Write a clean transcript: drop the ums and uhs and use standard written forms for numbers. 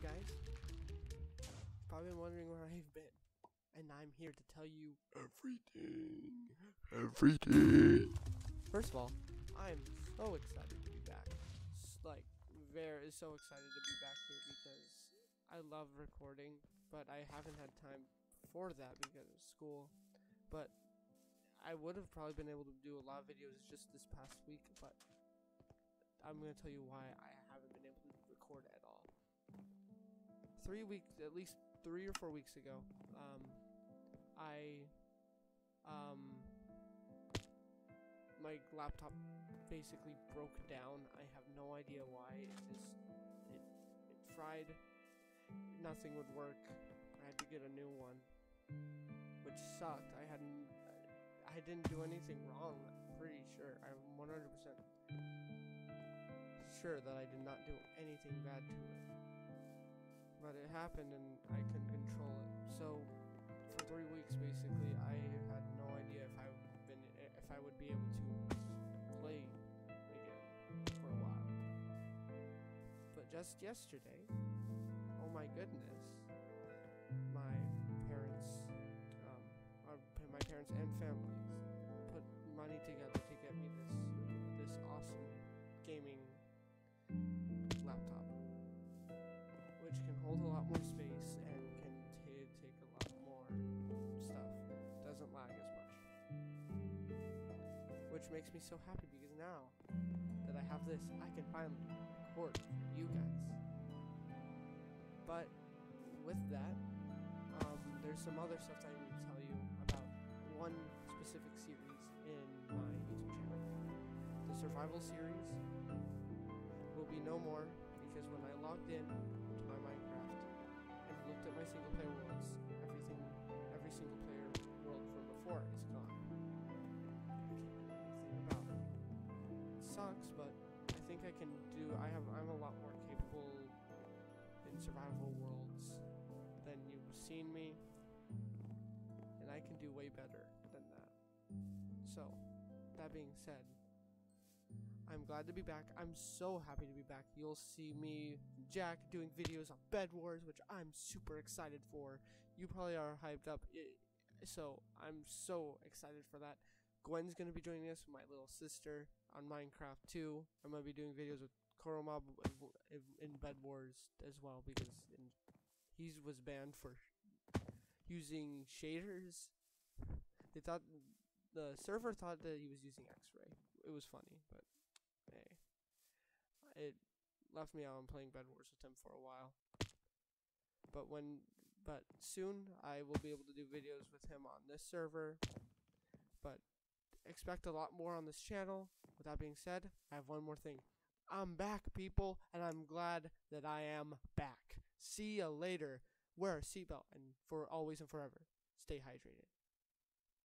guys? Probably wondering where I've been, and I'm here to tell you everything. First of all, I'm so excited to be back. Very so excited to be back here because I love recording, but I haven't had time for that because of school. But I would have probably been able to do a lot of videos just this past week, but I'm going to tell you why I haven't been able to record at all. At least 3 or 4 weeks ago, my laptop basically broke down. I have no idea why. It fried. Nothing would work. I had to get a new one, which sucked. I didn't do anything wrong. I'm pretty sure. I'm 100% sure that I did not do anything bad to it. But it happened and I couldn't control it. So for 3 weeks basically I had no idea if I would be able to play again for a while. But just yesterday, oh my goodness, my parents and families put money together to get me this awesome gaming laptop, which can hold a lot more space and can take a lot more stuff. Doesn't lag as much, which makes me so happy because now that I have this, I can finally record for you guys. But with that, there's some other stuff that I need to tell you about one specific series in my YouTube channel. The survival series will be no more because when I logged in to my Minecraft and looked at my single player worlds, every single player world from before is gone. I can't do anything about it. It sucks, but I think I'm a lot more capable in survival worlds than you've seen me, and I can do way better than that. So, that being said, I'm glad to be back. I'm so happy to be back. You'll see me, Jack, doing videos on Bed Wars, which I'm super excited for. You probably are hyped up, so I'm so excited for that. Gwen's going to be joining us with my little sister on Minecraft too. I'm going to be doing videos with Koromob in Bed Wars as well because he was banned for using shaders. The server thought that he was using X-ray. It was funny, but hey, it left me out on playing Bed Wars with him for a while. But soon I will be able to do videos with him on this server. But expect a lot more on this channel. With that being said, I have one more thing. I'm back, people, and I'm glad that I am back. See ya later. Wear a seatbelt, and for always and forever, stay hydrated.